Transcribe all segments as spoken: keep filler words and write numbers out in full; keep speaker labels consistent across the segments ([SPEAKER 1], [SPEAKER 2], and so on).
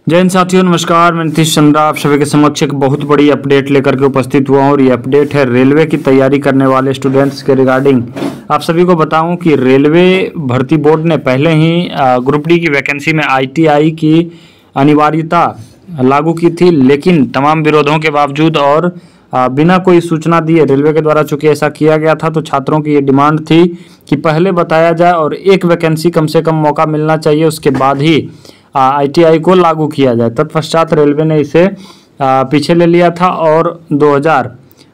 [SPEAKER 1] जय हिंद साथियों, नमस्कार। मैं नीतीश चंद्रा आप सभी के समक्ष एक बहुत बड़ी अपडेट लेकर के उपस्थित हुआ हूँ और ये अपडेट है रेलवे की तैयारी करने वाले स्टूडेंट्स के रिगार्डिंग। आप सभी को बताऊं कि रेलवे भर्ती बोर्ड ने पहले ही ग्रुप डी की वैकेंसी में आईटीआई की अनिवार्यता लागू की थी, लेकिन तमाम विरोधों के बावजूद और बिना कोई सूचना दिए रेलवे के द्वारा चूंकि ऐसा किया गया था, तो छात्रों की ये डिमांड थी कि पहले बताया जाए और एक वैकेंसी कम से कम मौका मिलना चाहिए, उसके बाद ही आईटीआई को लागू किया जाए। तत्पश्चात रेलवे ने इसे पीछे ले लिया था और दो हज़ार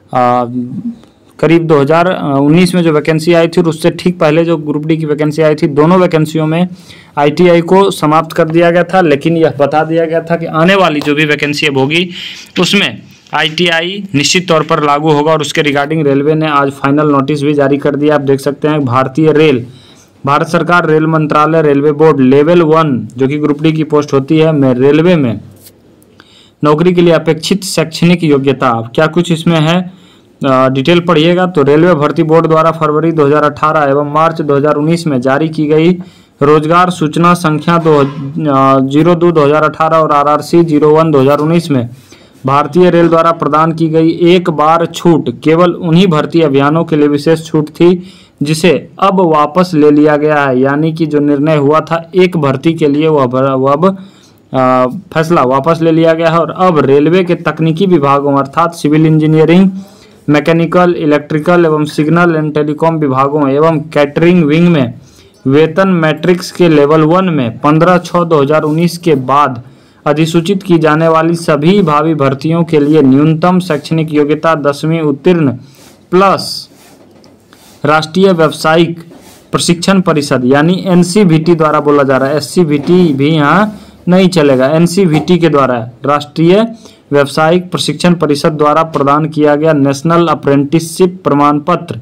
[SPEAKER 1] करीब दो हज़ार उन्नीस में जो वैकेंसी आई थी और उससे ठीक पहले जो ग्रुप डी की वैकेंसी आई थी, दोनों वैकेंसियों में आईटीआई को समाप्त कर दिया गया था। लेकिन यह बता दिया गया था कि आने वाली जो भी वैकेंसी अब होगी उसमें आईटीआई निश्चित तौर पर लागू होगा और उसके रिगार्डिंग रेलवे ने आज फाइनल नोटिस भी जारी कर दिया। आप देख सकते हैं, भारतीय रेल, भारत सरकार, रेल मंत्रालय, रेलवे बोर्ड लेवल वन जो कि ग्रुप डी की पोस्ट होती है में रेलवे में नौकरी के लिए अपेक्षित शैक्षणिक योग्यता, क्या कुछ इसमें है डिटेल पढ़िएगा। तो रेलवे भर्ती बोर्ड द्वारा फरवरी दो हज़ार अठारह एवं मार्च दो हज़ार उन्नीस में जारी की गई रोजगार सूचना संख्या दो जीरो दो दो हज़ार अठारह और आरआरसी जीरो वन दो हज़ार उन्नीस में भारतीय रेल द्वारा प्रदान की गई एक बार छूट केवल उन्हीं भर्ती अभियानों के लिए विशेष छूट थी जिसे अब वापस ले लिया गया है। यानी कि जो निर्णय हुआ था एक भर्ती के लिए वो अब फैसला वापस ले लिया गया है और अब रेलवे के तकनीकी विभागों अर्थात सिविल इंजीनियरिंग, मैकेनिकल, इलेक्ट्रिकल एवं सिग्नल एंड टेलीकॉम विभागों एवं कैटरिंग विंग में वेतन मैट्रिक्स के लेवल वन में पंद्रह छः दो हज़ार उन्नीस के बाद अधिसूचित की जाने वाली सभी भावी भर्तियों के लिए न्यूनतम शैक्षणिक योग्यता दसवीं उत्तीर्ण प्लस राष्ट्रीय व्यावसायिक प्रशिक्षण परिषद यानी एनसीवीटी द्वारा बोला जा रहा है। एससीवीटी भी यहाँ नहीं चलेगा, एनसीवीटी के द्वारा राष्ट्रीय व्यावसायिक प्रशिक्षण परिषद द्वारा प्रदान किया गया नेशनल अप्रेंटिसशिप प्रमाण पत्र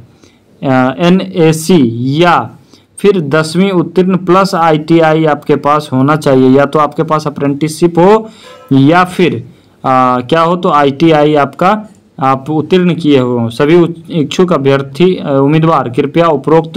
[SPEAKER 1] एनएसी या फिर दसवीं उत्तीर्ण प्लस आईटीआई आपके पास होना चाहिए। या तो आपके पास अप्रेंटिसशिप हो या फिर आ, क्या हो तो आईटीआई आपका आप उत्तीर्ण किए हो। सभी इच्छुक अभ्यर्थी उम्मीदवार कृपया उपरोक्त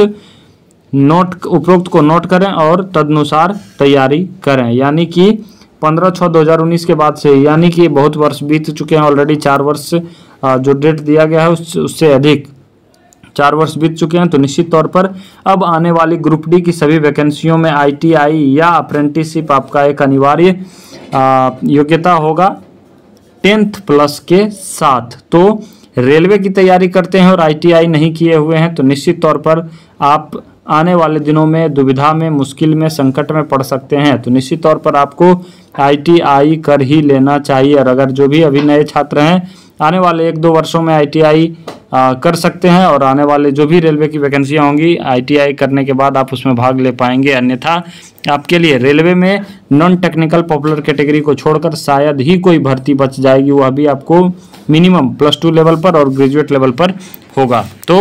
[SPEAKER 1] नोट उपरोक्त को नोट करें और तदनुसार तैयारी करें। यानी कि पंद्रह छः दो हज़ार उन्नीस के बाद से, यानी कि बहुत वर्ष बीत चुके हैं ऑलरेडी, चार वर्ष जो डेट दिया गया है उस, उससे अधिक चार वर्ष बीत चुके हैं। तो निश्चित तौर पर अब आने वाली ग्रुप डी की सभी वैकेंसियों में आईटीआई या अप्रेंटिसशिप आपका एक अनिवार्य योग्यता होगा टेंथ प्लस के साथ। तो रेलवे की तैयारी करते हैं और आईटीआई नहीं किए हुए हैं तो निश्चित तौर पर आप आने वाले दिनों में दुविधा में, मुश्किल में, संकट में पड़ सकते हैं। तो निश्चित तौर पर आपको आईटीआई कर ही लेना चाहिए। और अगर जो भी अभी नए छात्र हैं आने वाले एक दो वर्षों में आईटीआई कर सकते हैं और आने वाले जो भी रेलवे की वैकेंसियाँ होंगी आईटीआई करने के बाद आप उसमें भाग ले पाएंगे। अन्यथा आपके लिए रेलवे में नॉन टेक्निकल पॉपुलर कैटेगरी को छोड़कर शायद ही कोई भर्ती बच जाएगी, वह भी आपको मिनिमम प्लस टू लेवल पर और ग्रेजुएट लेवल पर होगा। तो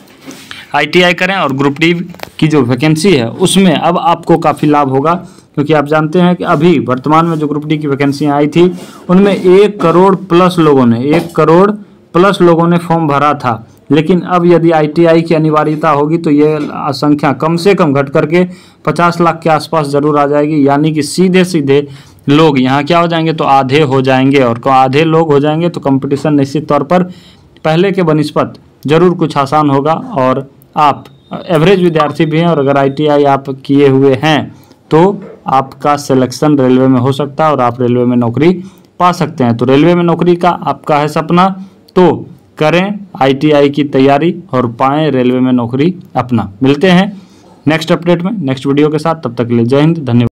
[SPEAKER 1] आईटीआई करें और ग्रुप डी की जो वैकेंसी है उसमें अब आपको काफ़ी लाभ होगा, क्योंकि आप जानते हैं कि अभी वर्तमान में जो ग्रुप डी की वैकेंसियाँ आई थी उनमें एक करोड़ प्लस लोगों ने एक करोड़ प्लस लोगों ने फॉर्म भरा था। लेकिन अब यदि आईटीआई की अनिवार्यता होगी तो ये संख्या कम से कम घट करके पचास लाख के आसपास जरूर आ जाएगी। यानी कि सीधे सीधे लोग यहाँ क्या हो जाएंगे तो आधे हो जाएंगे और आधे लोग हो जाएंगे तो कंपटीशन निश्चित तौर पर पहले के बनिस्पत जरूर कुछ आसान होगा। और आप एवरेज विद्यार्थी भी हैं और अगर आईटीआई आप किए हुए हैं तो आपका सिलेक्शन रेलवे में हो सकता है और आप रेलवे में नौकरी पा सकते हैं। तो रेलवे में नौकरी का आपका है सपना, तो करें आईटीआई की तैयारी और पाएं रेलवे में नौकरी अपना। मिलते हैं नेक्स्ट अपडेट में, नेक्स्ट वीडियो के साथ। तब तक के लिए जय हिंद, धन्यवाद।